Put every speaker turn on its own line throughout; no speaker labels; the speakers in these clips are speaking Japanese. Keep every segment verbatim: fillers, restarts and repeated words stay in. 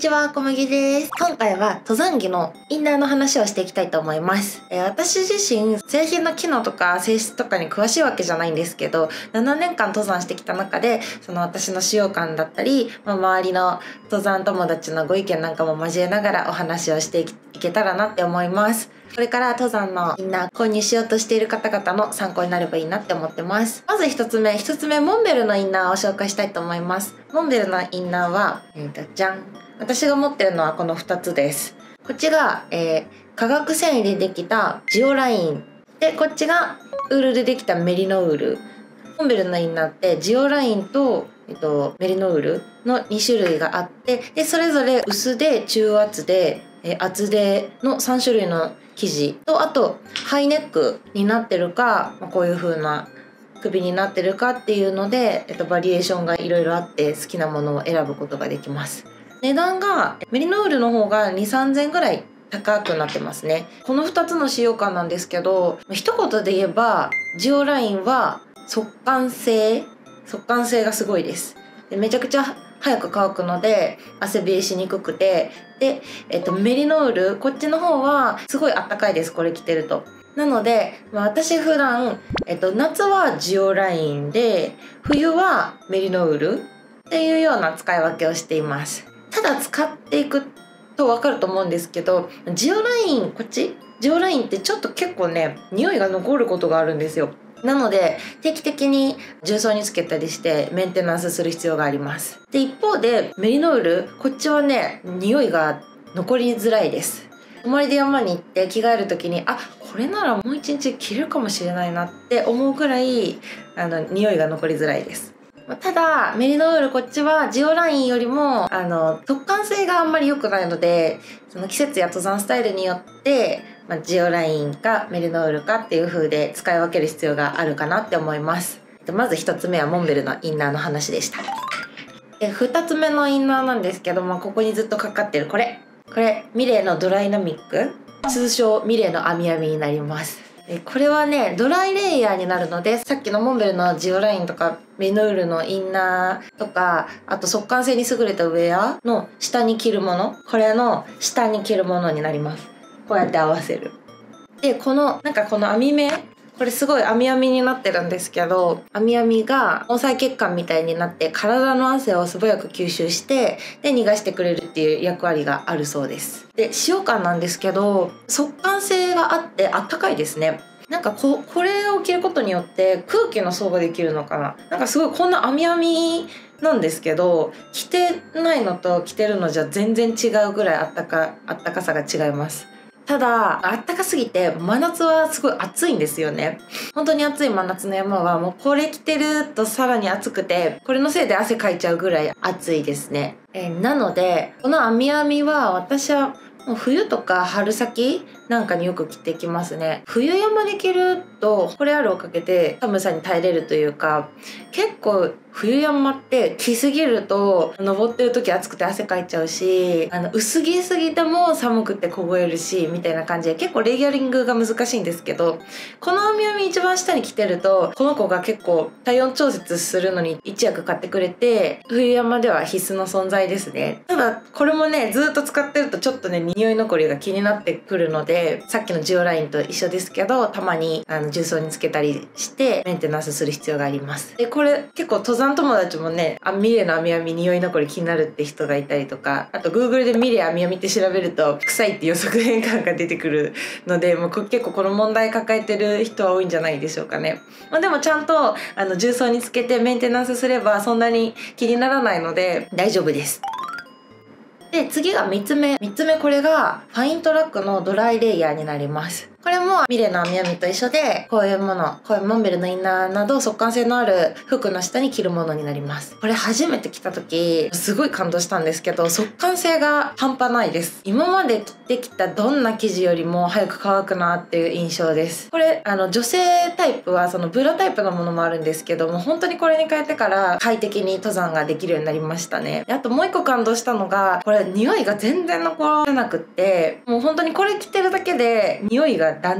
ちは、小麦です。今回は登山着のインナーの話をしていきたいと思います。えー、私自身、製品の機能とか性質とかに詳しいわけじゃないんですけど、ななねんかん登山してきた中で、その私の使用感だったり、まあ、周りの登山友達のご意見なんかも交えながらお話をしていけたらなって思います。これから登山のインナー購入しようとしている方々の参考になればいいなって思ってます。まず一つ目、一つ目、モンベルのインナーを紹介したいと思います。モンベルのインナーは、えーと、じゃん。私が持ってるのはこのふたつです。こっちが、えー、化学繊維でできたジオライン。で、こっちがウールでできたメリノウール。モンベルのインナーってジオラインと、えっと、メリノウールのにしゅるいがあって、で、それぞれ薄で中圧で、えー、厚でのさんしゅるいの生地と、あとハイネックになってるか、まあ、こういう風な首になってるかっていうので、えっと、バリエーションがいろいろあって好きなものを選ぶことができます。値段がメリノウールの方がに、さんぜんえんぐらい高くなってますね。このふたつの使用感なんですけど、一言で言えばジオラインは速乾性速乾性がすごいです。でめちゃくちゃ早く乾くので汗冷えしにくくて、で、えっと、メリノウールこっちの方はすごいあったかいです。これ着てると。なので、まあ、私普段、えっと、夏はジオラインで冬はメリノウールっていうような使い分けをしています。ただ使っていくと分かると思うんですけど、ジオラインこっちジオラインってちょっと結構ね匂いが残ることがあるんですよ。なので定期的に重曹につけたりしてメンテナンスする必要があります。で一方でメリノウールこっちはね匂いが残りづらいです。泊まりで山に行って着替える時にあこれならもう一日着れるかもしれないなって思うくらいあの匂いが残りづらいです。ただメリノウールこっちはジオラインよりもあの速乾性があんまり良くないので、その季節や登山スタイルによって、まあ、ジオラインかメリノウールかっていう風で使い分ける必要があるかなって思います。まずひとつめはモンベルのインナーの話でした。でふたつめのインナーなんですけども、ここにずっとかかってるこれこれミレーのドライナミック、通称ミレーの網編みになります。これはねドライレイヤーになるので、さっきのモンベルのジオラインとかメリノウールのインナーとか、あと速乾性に優れたウェアの下に着るもの、これの下に着るものになります。こうやって合わせる。でこのなんかこの網目、これすごい網編みになってるんですけど、網編みが毛細血管みたいになって体の汗を素早く吸収してで逃がしてくれるっていう役割があるそうです。で使用感なんですけど、速乾性があってあったかいですね。なんか こ, これを着ることによって空気の層ができるのかな、なんかすごいこんな網編みなんですけど、着てないのと着てるのじゃ全然違うぐらいあったかあったかさが違います。ただあったかすぎて真夏はすごい暑いんですよね。本当に暑い真夏の山はもうこれ着てるとさらに暑くて、これのせいで汗かいちゃうぐらい暑いですね。えー、なのでこの網編みは私はもう冬とか春先なんかによく着てきますね。冬山で着るとこれあるおかげで寒さに耐えれるというか、結構冬山って着すぎると登ってる時暑くて汗かいちゃうし、あの薄着すぎても寒くて凍えるしみたいな感じで結構レイヤリングが難しいんですけど、この網編み一番下に着てるとこの子が結構体温調節するのに一役買ってくれて、冬山では必須の存在ですね。ただこれもねずっと使ってるとちょっとね匂い残りが気になってくるので、さっきのジオラインと一緒ですけどたまにあの重曹につけたりしてメンテナンスする必要があります。でこれ結構登山友達もね、あミレーの網編み匂い残り気になるって人がいたりとか、あと Google でミレー網編みって調べると臭いって予測変換が出てくるので、もう結構この問題抱えてる人は多いんじゃないでしょうかね。まあ、でもちゃんとあの重曹につけてメンテナンスすればそんなに気にならないので大丈夫です。で次がみっつめみっつめ、これがファイントラックのドライレイヤーになります。これもミレーの網編みと一緒で、こういうもの、こういうモンベルのインナーなど速乾性のある服の下に着るものになります。これ初めて着た時すごい感動したんですけど、速乾性が半端ないです。今まで着てきたどんな生地よりも早く乾くなっていう印象です。これあの女性タイプはそのブラタイプのものもあるんですけども、本当にこれに変えてから快適に登山ができるようになりましたね。あともう一個感動したのが、これ匂いが全然残らなくって、もう本当にこれ着てるだけで匂いが断然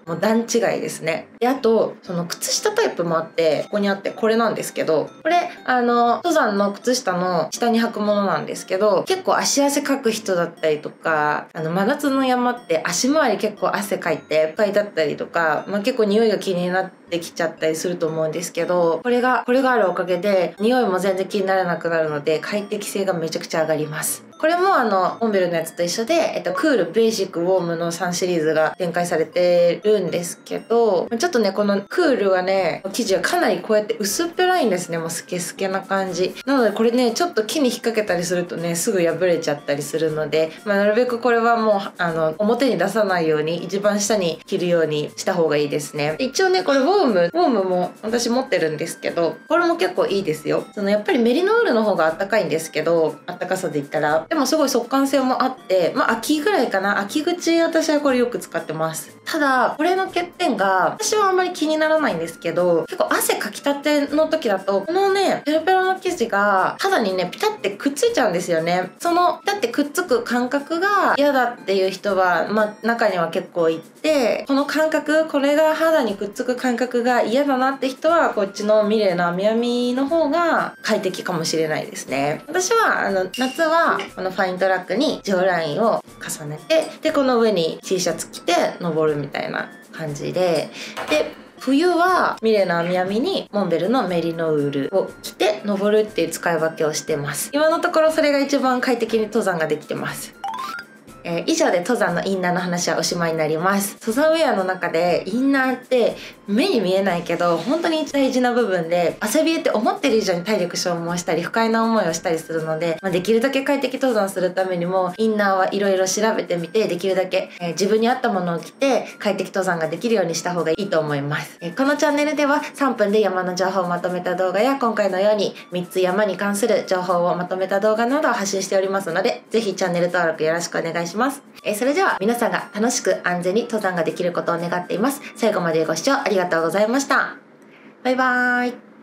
もう段違いですね。で、あとその靴下タイプもあって、ここにあってこれなんですけど、これあの登山の靴下の下に履くものなんですけど、結構足汗かく人だったりとか、あの真夏の山って足回り結構汗かいて不快だったりとか、まあ、結構匂いが気になってきちゃったりすると思うんですけど、これがこれがあるおかげで匂いも全然気にならなくなるので、快適性がめちゃくちゃ上がります。これもあのモンベルのやつと一緒で、えっと、クール、ベーシック、ウォームのさんシリーズが展開されてるんですけど、ちょっとねこのクールはね生地はかなりこうやって薄っぺらいんですね。もうスケスケな感じなので、これねちょっと木に引っ掛けたりするとねすぐ破れちゃったりするので、まあ、なるべくこれはもうあの表に出さないように一番下に着るようにした方がいいですね。で一応ねこれウォームウォームも私持ってるんですけど、これも結構いいですよ。そのやっぱりメリノールの方があったかいんですけど、あったかさで言ったらでもすごい速乾性もあって、まあ秋ぐらいかな、秋口私はこれよく使ってます。ただこれの欠点が私はあんまり気にならないんですけど、結構汗かきたての時だとこのねペロペロの生地が肌にねピタってくっついちゃうんですよね。そのピタってくっつく感覚が嫌だっていう人はまあ中には結構いて、この感覚、これが肌にくっつく感覚が嫌だなって人はこっちのミレーの編み編みの方が快適かもしれないですね。私はあの夏はこのファイントラックにジオラインを重ねて、でこの上に T シャツ着て登るみたいな感じで、で冬はミレーの編み編みにモンベルのメリノウールを着て登るっていう使い分けをしてます。今のところそれが一番快適に登山ができてます。えー、以上で登山のインナーの話はおしまいになります。登山ウェアの中でインナーって目に見えないけど本当に大事な部分で、汗びえって思ってる以上に体力消耗したり不快な思いをしたりするので、まあ、できるだけ快適登山するためにもインナーはいろいろ調べてみて、できるだけ、えー、自分に合ったものを着て快適登山ができるようにした方がいいと思います。えー、このチャンネルではさんぷんで山の情報をまとめた動画や、今回のようにみっつ山に関する情報をまとめた動画などを発信しておりますので、ぜひチャンネル登録よろしくお願いします。えー、それでは皆さんが楽しく安全に登山ができることを願っています。最後までご視聴ありがとうございました。バイバーイ。